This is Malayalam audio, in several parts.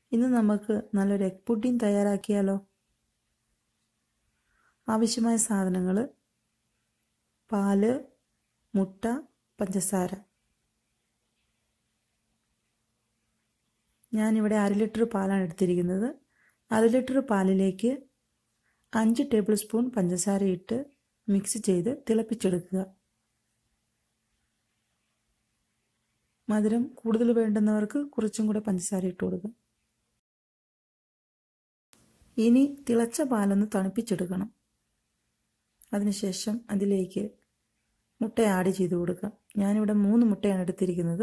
ഇന്ന് നമുക്ക് നല്ലൊരു എഗ് പുഡിംഗ് തയ്യാറാക്കിയാലോ? ആവശ്യമായ സാധനങ്ങൾ: പാല്, മുട്ട, പഞ്ചസാര. ഞാനിവിടെ 1/2 ലിറ്റർ പാലാണ് എടുത്തിരിക്കുന്നത്. 1/2 ലിറ്റർ പാലിലേക്ക് 5 ടേബിൾ സ്പൂൺ പഞ്ചസാര ഇട്ട് മിക്സ് ചെയ്ത് തിളപ്പിച്ചെടുക്കുക. മധുരം കൂടുതൽ വേണ്ടുന്നവർക്ക് കുറച്ചും കൂടെ പഞ്ചസാര ഇട്ട് കൊടുക്കുക. ഇനി തിളച്ച പാലൊന്ന് തണുപ്പിച്ചെടുക്കണം. അതിനുശേഷം അതിലേക്ക് മുട്ട ആഡ് ചെയ്ത് കൊടുക്കാം. ഞാനിവിടെ 3 മുട്ടയാണ് എടുത്തിരിക്കുന്നത്.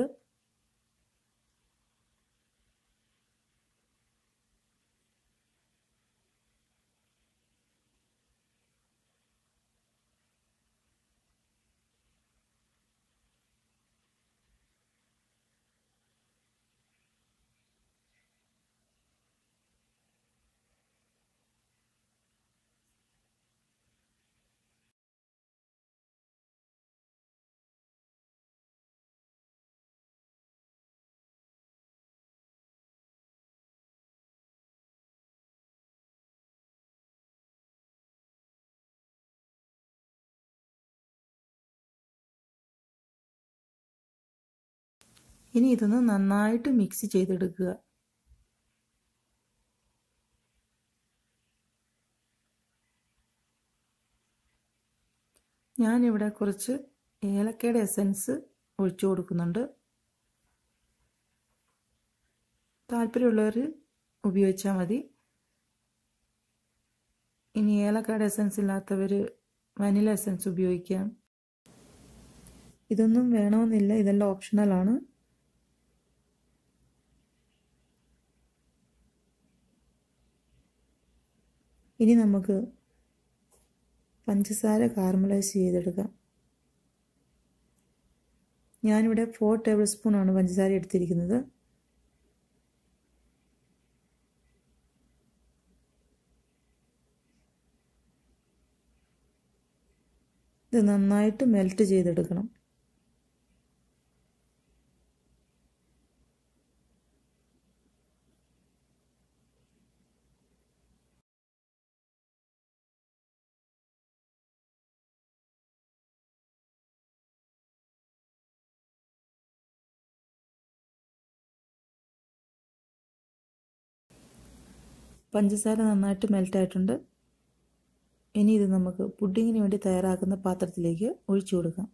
ഇനി ഇതൊന്ന് നന്നായിട്ട് മിക്സ് ചെയ്തെടുക്കുക. ഞാനിവിടെ കുറച്ച് ഏലക്കയുടെ എസൻസ് ഒഴിച്ചു കൊടുക്കുന്നുണ്ട്. താല്പര്യമുള്ളവർ ഉപയോഗിച്ചാൽ മതി. ഇനി ഏലക്കയുടെ എസൻസ് ഇല്ലാത്തവർ വനില എസൻസ് ഉപയോഗിക്കാം. ഇതൊന്നും വേണമെന്നില്ല, ഇതെല്ലാം ഓപ്ഷണലാണ്. ഇനി നമുക്ക് പഞ്ചസാര കാർമലൈസ് ചെയ്തെടുക്കാം. ഞാനിവിടെ 4 ടേബിൾ സ്പൂണാണ് പഞ്ചസാര എടുത്തിരിക്കുന്നത്. ഇത് നന്നായിട്ട് മെൽറ്റ് ചെയ്തെടുക്കണം. പഞ്ചസാര നന്നായിട്ട് മെൽറ്റായിട്ടുണ്ട്. ഇനി ഇത് നമുക്ക് പുഡിങ്ങിന് വേണ്ടി തയ്യാറാക്കുന്ന പാത്രത്തിലേക്ക് ഒഴിച്ചു കൊടുക്കാം.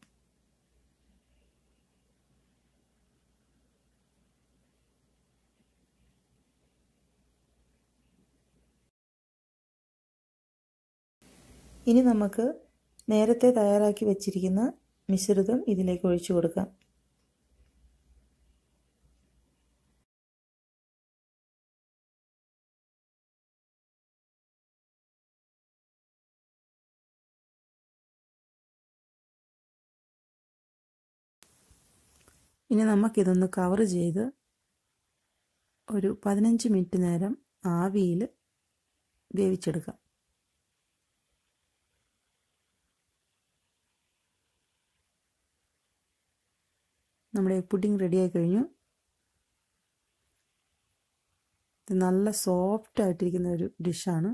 ഇനി നമുക്ക് നേരത്തെ തയ്യാറാക്കി വെച്ചിരിക്കുന്ന മിശ്രിതം ഇതിലേക്ക് ഒഴിച്ചു കൊടുക്കാം. ഇനി നമുക്കിതൊന്ന് കവർ ചെയ്ത് ഒരു 15 മിനിറ്റ് നേരം ആവിയിൽ വേവിച്ചെടുക്കാം. നമ്മുടെ പുഡിംഗ് റെഡിയായി കഴിഞ്ഞു. ഇത് നല്ല സോഫ്റ്റ് ആയിട്ടിരിക്കുന്ന ഒരു ഡിഷാണ്.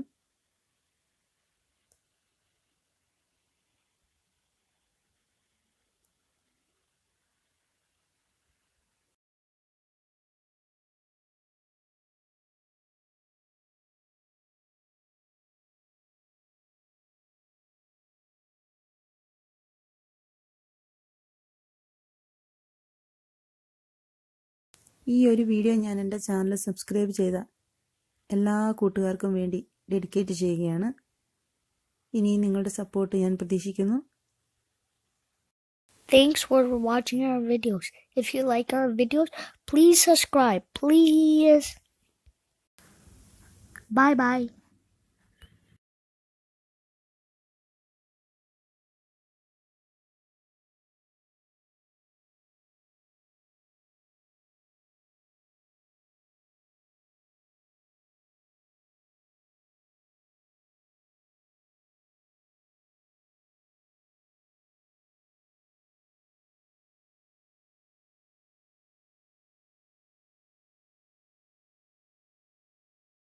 ഈ ഒരു വീഡിയോ ഞാൻ എൻ്റെ ചാനൽ സബ്സ്ക്രൈബ് ചെയ്ത എല്ലാ കൂട്ടുകാർക്കും വേണ്ടി ഡെഡിക്കേറ്റ് ചെയ്യുകയാണ്. ഇനി നിങ്ങളുടെ സപ്പോർട്ട് ഞാൻ പ്രതീക്ഷിക്കുന്നു. Thanks for watching our videos. If you like our videos, please subscribe. Please. Bye bye.